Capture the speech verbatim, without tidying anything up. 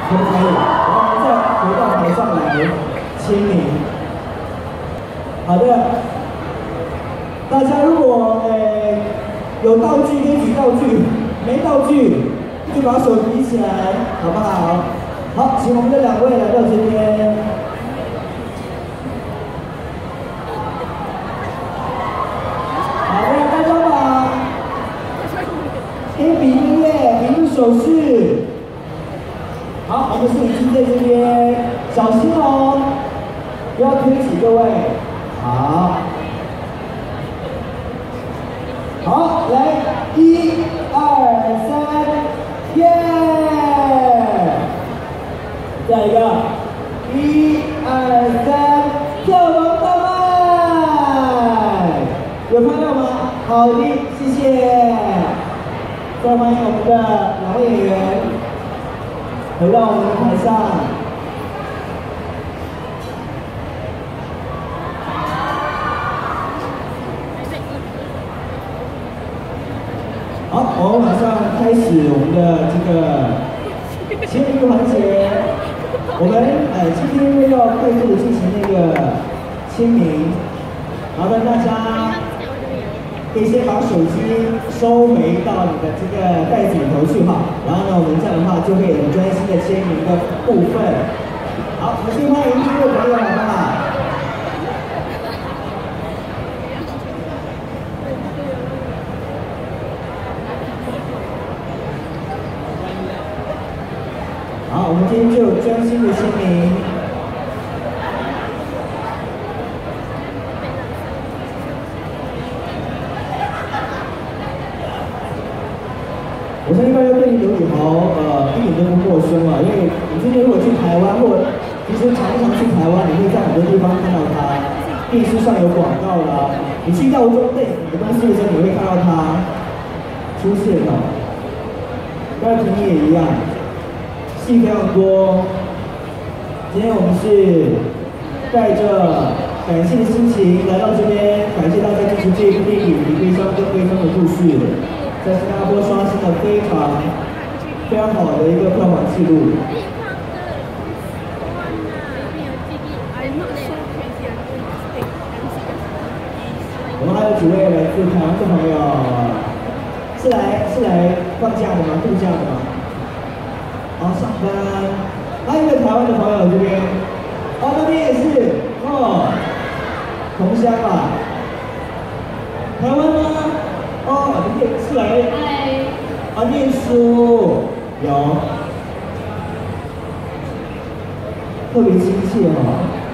可不可以？然后再回到台上来签名。好的，大家如果呃有道具可以举道具，没道具就把手举起来，好不好？好，请我们的两位来到这边。好的，大家把可以比音乐，比出手势。好，我们摄影机在这边，小心哦，不要推挤各位。好，好，来，一、二、三，耶！再一个，一、二、三，跳龙大麦，有看到吗？好的，谢谢。再欢迎我们的两位演员回到我们的台上。好，我们马上开始我们的这个签名环节。我们呃今天会要快速的进行那个签名，麻烦大家可以先把手机收回到你的这个袋子里头去哈。然后呢，我们这样的话就会很专心的签名的部分。好，我们先欢迎第一位朋友，好不好？好，我们今天就专心的签名。我相信大家对于刘宇豪，呃，一点都不陌生了，因为你最近如果去台湾，或其实常常去台湾，你会在很多地方看到他，电视上有广告啦，你去药妆店买东西的时候，你会看到他出现的。当然，婷婷也一样。戏非常多，今天我们是带着感谢的心情来到这边，感谢大家支持这部电影《离悲伤更悲伤的故事》，在新加坡刷新了非常非常好的一个票房记录。我们还有几位来自台湾的朋友，是来是来放假的吗？度假的吗？好，上班。还有一位台湾的朋友这边，哦，那边也是，哦，同乡吧？台湾吗？哦，你也是来，啊，念书，有，特别亲切哈、哦。